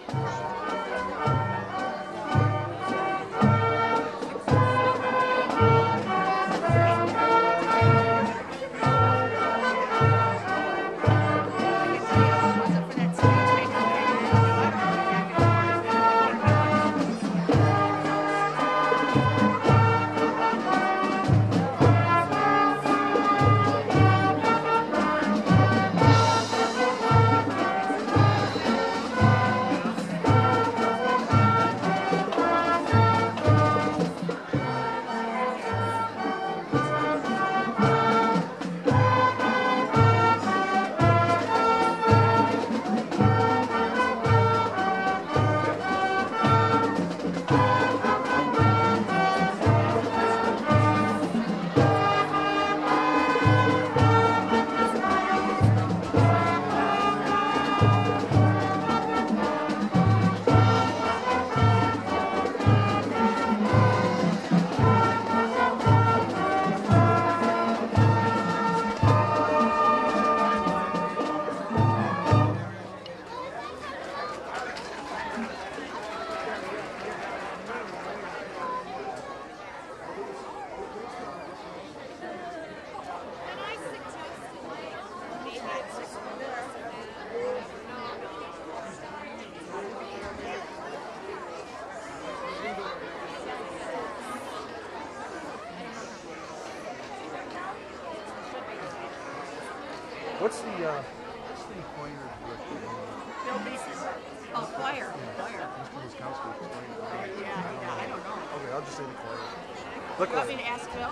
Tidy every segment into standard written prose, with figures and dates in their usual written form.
What's the choir director? Bill Mason. Oh, choir. Yeah. Choir. Mr. Wiskowski. Yeah, I don't know. Okay, I'll just say the choir. You want me to ask Bill?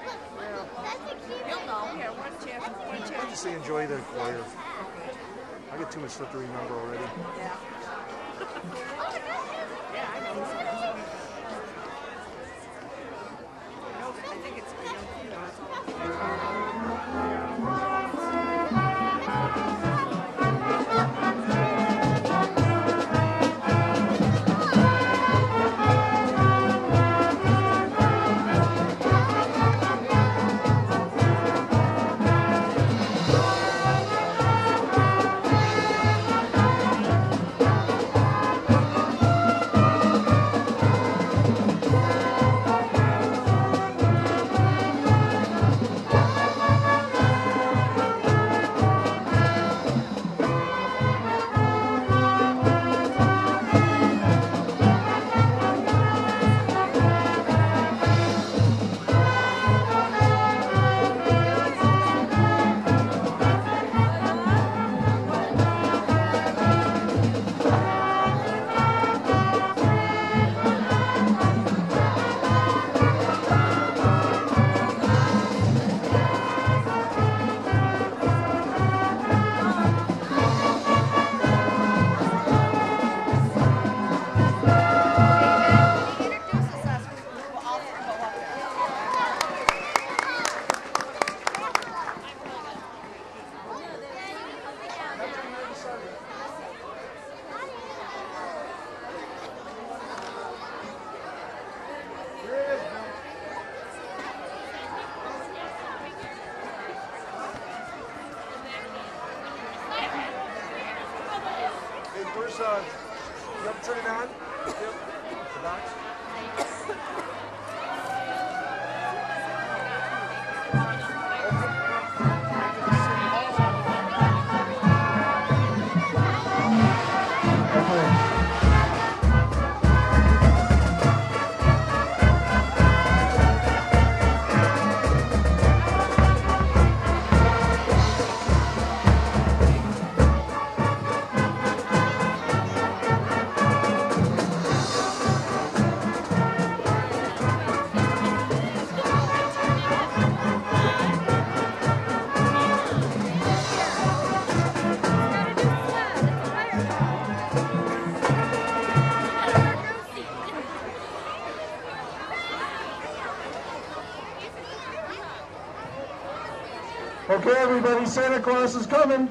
He'll know. Here, one chair. I'll just say enjoy the choir. I get too much stuff to remember already. Yeah. Yeah, I know. I think it's a young Where's, you have to turn it on? Yep. The box? Okay, everybody, Santa Claus is coming.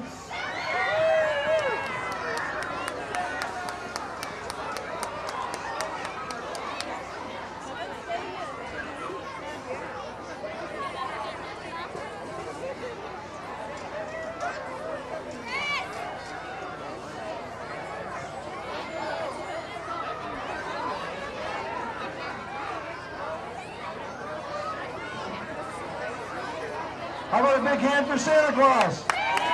How about a big hand for Santa Claus?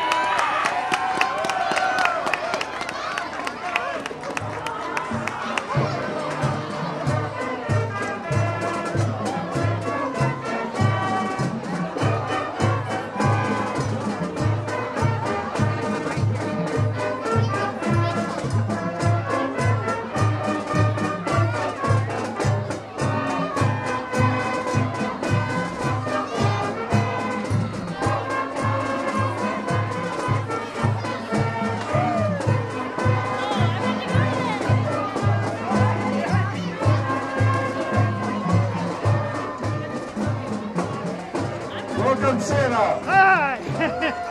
Welcome, Santa. Hi!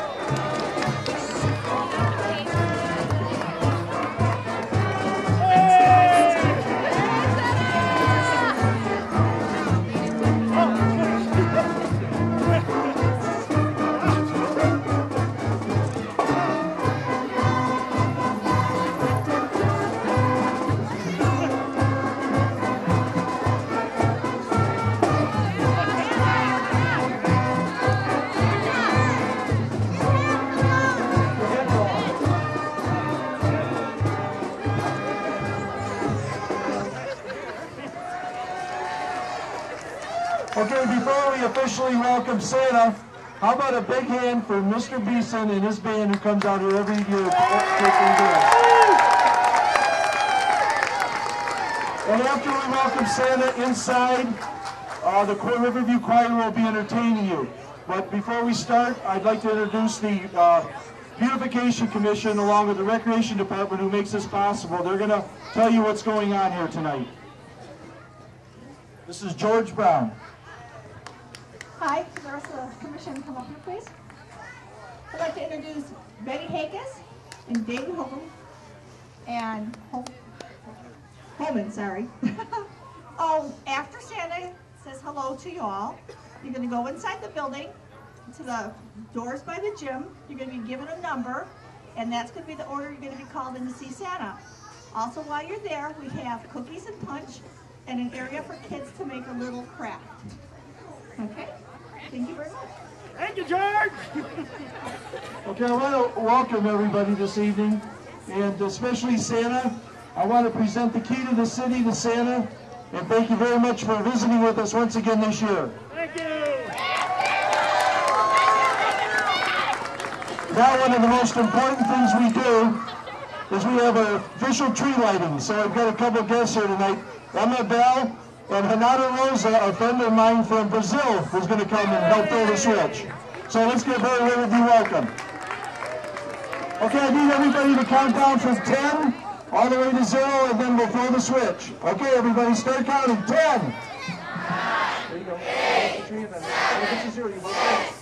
Okay, before we officially welcome Santa, how about a big hand for Mr. Beeson and his band who comes out here every year. And after we welcome Santa inside, the Riverview Choir will be entertaining you. But before we start, I'd like to introduce the Beautification Commission along with the Recreation Department who makes this possible. They're going to tell you what's going on here tonight. This is George Brown. Hi, can the rest of the commission come up here, please? I'd like to introduce Betty Hakis and David Holman and Holman, sorry. After Santa says hello to you all, you're going to go inside the building to the doors by the gym. You're going to be given a number, and that's going to be the order you're going to be called in to see Santa. Also, while you're there, we have cookies and punch and an area for kids to make a little craft. Okay? Thank you very much. Thank you, George! Okay, I want to welcome everybody this evening, and especially Santa. I want to present the key to the city to Santa, and thank you very much for visiting with us once again this year. Thank you! Now, one of the most important things we do is we have our official tree lighting. So I've got a couple of guests here tonight. Emma Bell and Renata Rosa, a friend of mine from Brazil, who's going to come and help throw the switch. So let's give her a Riverview welcome. Okay, I need everybody to count down from 10 all the way to 0, and then we'll throw the switch. Okay, everybody, start counting. 10. 8, 7,